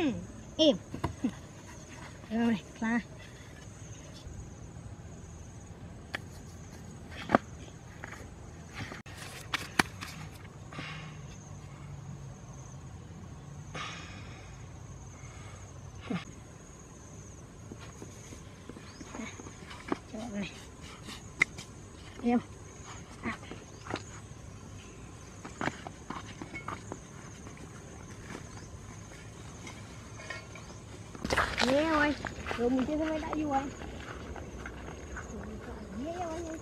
Im. Rồi, là này. Em. Nghe ơi, rồi mình chơi cái đã vui anh. Nghe ơi.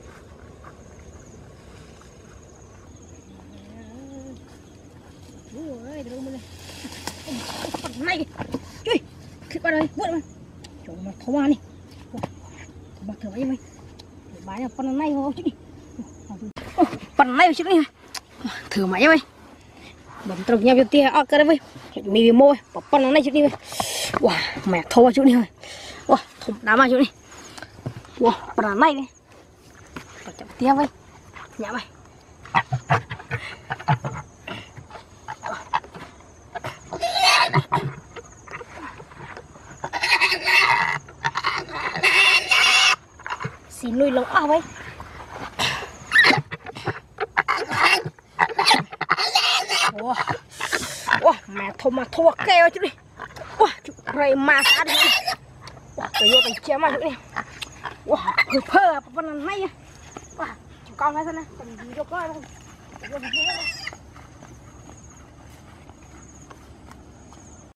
Ôi, rồi mình này. Phần này. Chui. Khít vào đây, vuốt mà. Chỗ mà thấu vào đi. Bật thử ấy mày. Bái là phần này thôi chứ đi. Phần này chứ đi. Thử máy ơi. Bấm trục nhau cho tia ở cái đấy mì môi bỏ phần này chút đi. Wow, mẹ thô chút đi thôi. Wow, thùng đá mà chút đi. Wow, phần này này. Bỏ chậm tia với. Nhả mày. Xin nuôi lông ao ấy. Wow. Wow, mẹ thô mà thô keo chứ đi. Wow, chú rầy mà xa đi. Wow, tôi vô tình chém mà chú đi. Wow, hơi phơ phần này. Wow, chú con thấy thế này. Còn gì đâu có đâu.